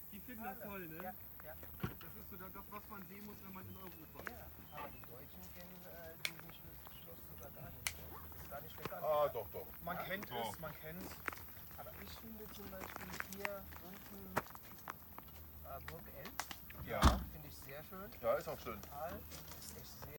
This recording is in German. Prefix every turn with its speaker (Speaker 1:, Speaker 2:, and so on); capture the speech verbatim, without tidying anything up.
Speaker 1: Die finden das toll, ne?
Speaker 2: Ja, ja.
Speaker 1: Das ist so das, was man sehen muss, wenn man in Europa ist.
Speaker 2: Ja, aber die Deutschen kennen äh, diesen Schloss, Schloss sogar gar nicht. Ne? Ist gar nicht bekannt.
Speaker 3: Ah, doch, doch.
Speaker 4: Man kennt
Speaker 3: Doch.
Speaker 4: es, man kennt es.
Speaker 2: Aber ich finde zum Beispiel hier unten äh, Burg Elb,
Speaker 3: Ja.
Speaker 2: finde ich sehr schön.
Speaker 3: Ja, ist auch schön.
Speaker 2: Tal ist echt sehr